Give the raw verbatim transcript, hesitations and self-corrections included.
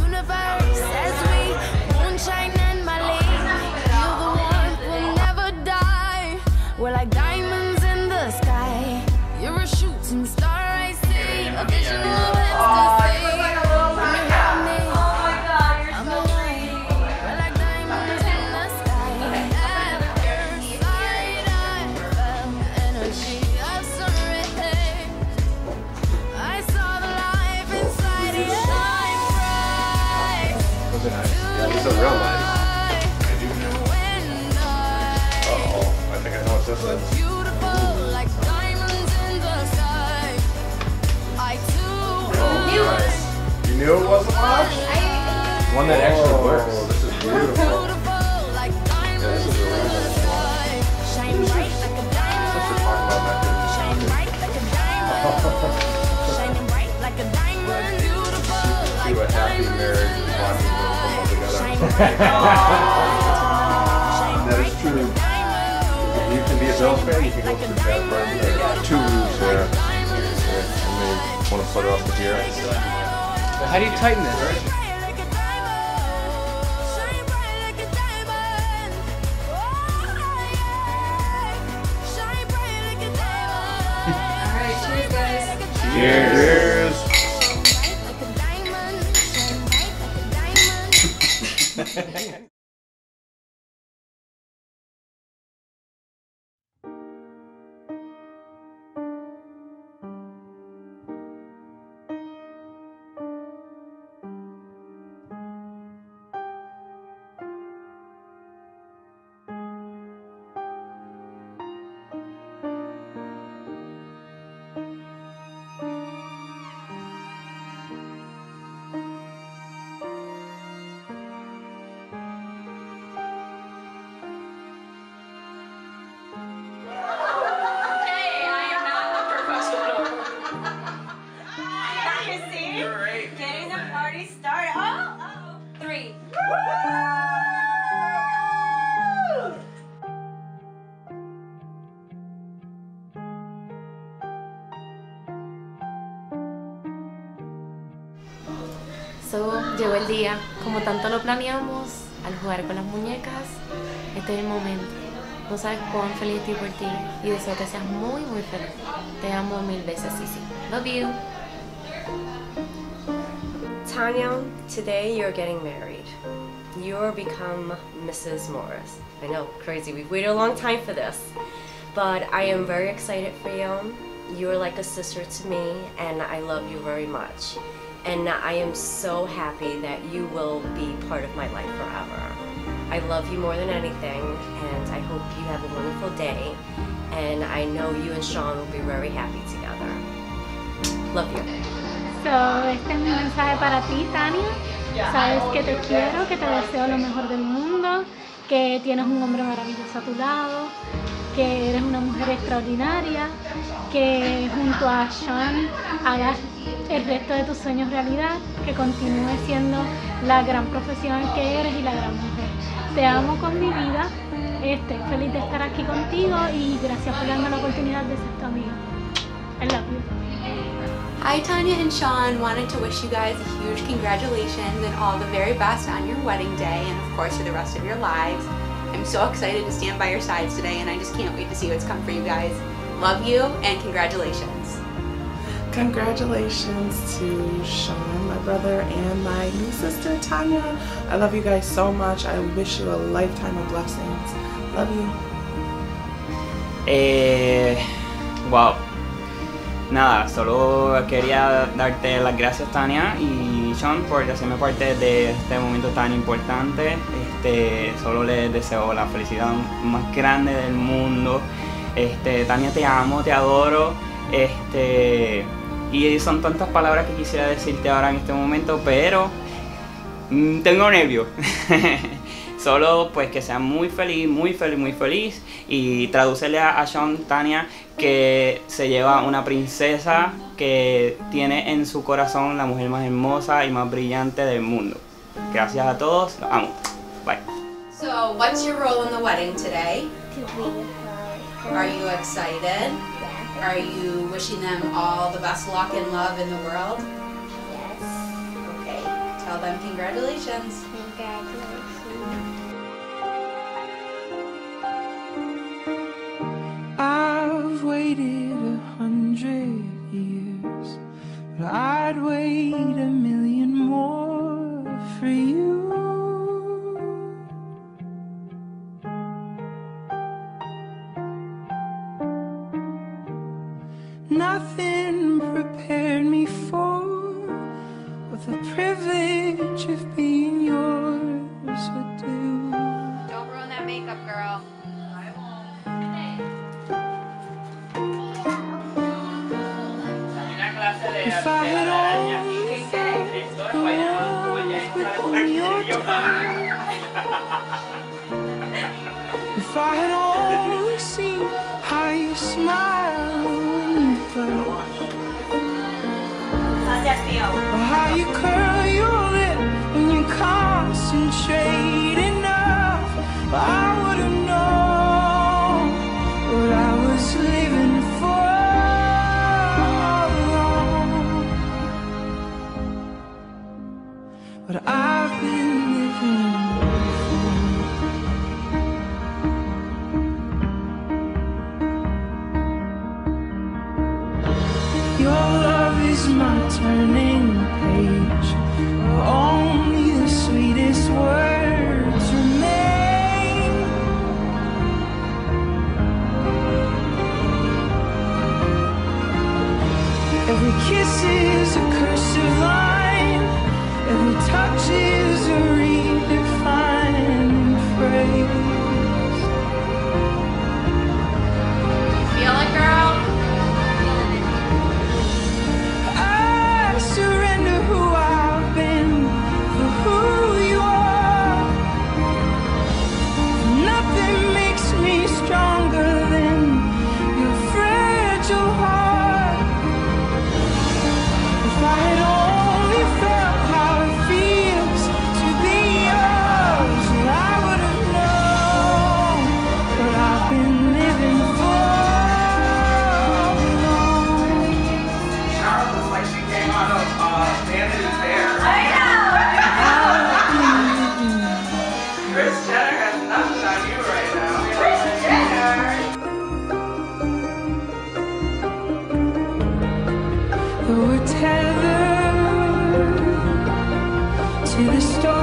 universe as we moonshine and Mali. Feel the warmth, we'll never die. We're like diamonds in the sky. You're a shooting star, I see. A visual ecstasy. It's a real life. Uh-oh, I think I know what this is. Oh, nice. You knew it wasn't watch? One that actually oh, works. This is beautiful. Yeah, this is a real nice watch. Shine bright like a diamond. Let's just talk about that. Shine bright like a diamond. Shining bright like a diamond. See what happy marriage is watching them come all together. That is true. If you can be a Bills fan, you can go through Jazz Burns. There are two roofs there. And they want to put it up to here. How do you tighten this? Alright, cheers guys. Cheers. Getting the party started. Oh, oh. Three. So, llegó el día, como tanto lo planeamos, al jugar con las muñecas, este es el momento. No sabes cuán feliz estoy por ti y deseo que seas muy, muy feliz. Te amo mil veces, Sisi. Love you. Tanya, today you're getting married. You're become Missus Morris. I know, crazy. We've waited a long time for this, but I am very excited for you. You're like a sister to me, and I love you very much. And I am so happy that you will be part of my life forever. I love you more than anything, and I hope you have a wonderful day. And I know you and Sean will be very happy together. Love you. So, este es mi mensaje para ti, Tanya. Sabes que te quiero, que te deseo lo mejor del mundo, que tienes un hombre maravilloso a tu lado, que eres una mujer extraordinaria, que junto a Sean hagas el resto de tus sueños realidad, que continúes siendo la gran profesional que eres y la gran mujer. Te amo con mi vida, estoy feliz de estar aquí contigo y gracias por darme la oportunidad de ser tu amiga. I love you. I, Tanya and Sean, wanted to wish you guys a huge congratulations and all the very best on your wedding day and of course for the rest of your lives. I'm so excited to stand by your sides today and I just can't wait to see what's come for you guys. Love you and congratulations. Congratulations to Sean, my brother, and my new sister, Tanya. I love you guys so much. I wish you a lifetime of blessings. Love you. Eh, wow. Nada, solo quería darte las gracias, Tanya y Sean, por hacerme parte de este momento tan importante. Este, solo les deseo la felicidad más grande del mundo. Este, Tanya, te amo, te adoro. Este, y son tantas palabras que quisiera decirte ahora en este momento, pero mmm, tengo nervios. Solo pues que sea muy feliz, muy feliz, muy feliz. Y tradúcele a, a Sean, Tanya, que se lleva una princesa que tiene en su corazón la mujer más hermosa y más brillante del mundo. Gracias a todos, los amo. Bye. So, what's your role in the wedding today? To be her. Are you excited? Are you wishing them all the best luck and love in the world? Yes. Okay. Tell them congratulations. Congratulations. I've waited a hundred years, but I'd wait a million more for you. Nothing prepared me for what the privilege of being yours would do. Don't ruin that makeup, girl. If I had only felt the warmth within your touch, if I had only seen how you smile when you blush, or how you curl your lip when you concentrate enough, I would have known what I was living for. What I've been living for. Your love is my turning page, where only the sweetest words remain. Every kiss is a cursive line, every touch is a redefining phrase. Feel it, girl? I surrender who I've been for who you are. Nothing makes me stronger than your fragile heart. If I had only felt how it feels to be yours, I would have known what I've been living for. Charlotte looks like she came out of uh, Vanity Fair. I Kris Jenner has nothing on you right now. Kris Jenner! We're tethered to the storm.